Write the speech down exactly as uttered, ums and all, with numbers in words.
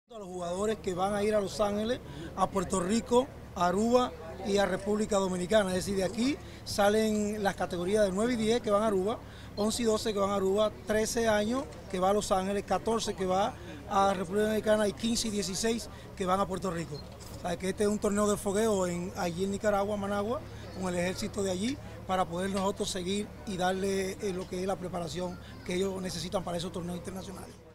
A los jugadores que van a ir a Los Ángeles, a Puerto Rico, a Aruba y a República Dominicana. Es decir, de aquí salen las categorías de nueve y diez que van a Aruba, once y doce que van a Aruba, trece años que va a Los Ángeles, catorce que va a República Dominicana y quince y dieciséis que van a Puerto Rico. O sea, que este es un torneo de fogueo en, allí en Nicaragua, Managua, con el ejército de allí, para poder nosotros seguir y darle eh, lo que es la preparación que ellos necesitan para esos torneos internacionales.